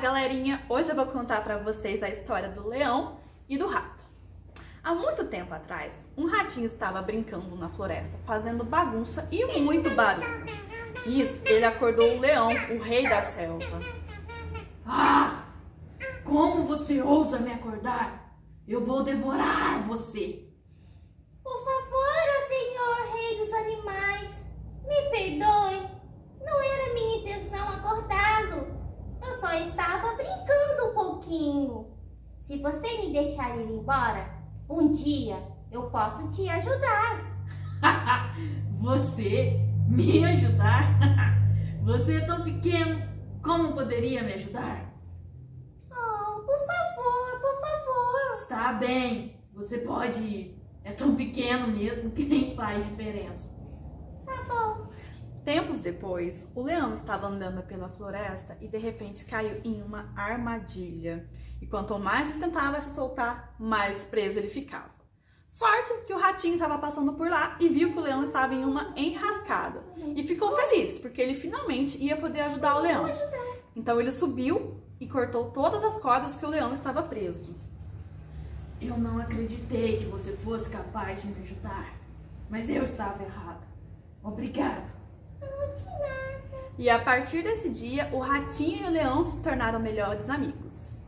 galerinha! Hoje eu vou contar pra vocês a história do leão e do rato. Há muito tempo atrás, um ratinho estava brincando na floresta, fazendo bagunça e muito barulho. Nisso, ele acordou o leão, o rei da selva. Ah! Como você ousa me acordar? Eu vou devorar você! Por favor, ó senhor rei dos animais, me perdoe. Não era minha intenção acordá-lo. Eu só estava brincando um pouquinho. Se você me deixar ir embora, um dia eu posso te ajudar. Você me ajudar? Você é tão pequeno, como poderia me ajudar? Oh, por favor, por favor. Está bem, você pode ir. É tão pequeno mesmo que nem faz diferença. Tá bom. Tempos depois, o leão estava andando pela floresta e de repente caiu em uma armadilha. E quanto mais ele tentava se soltar, mais preso ele ficava. Sorte que o ratinho estava passando por lá e viu que o leão estava em uma enrascada. E ficou feliz, porque ele finalmente ia poder ajudar o leão. Então ele subiu e cortou todas as cordas que o leão estava preso. Eu não acreditei que você fosse capaz de me ajudar, mas eu estava errado. Obrigado. Não de nada. E a partir desse dia, o ratinho e o leão se tornaram melhores amigos.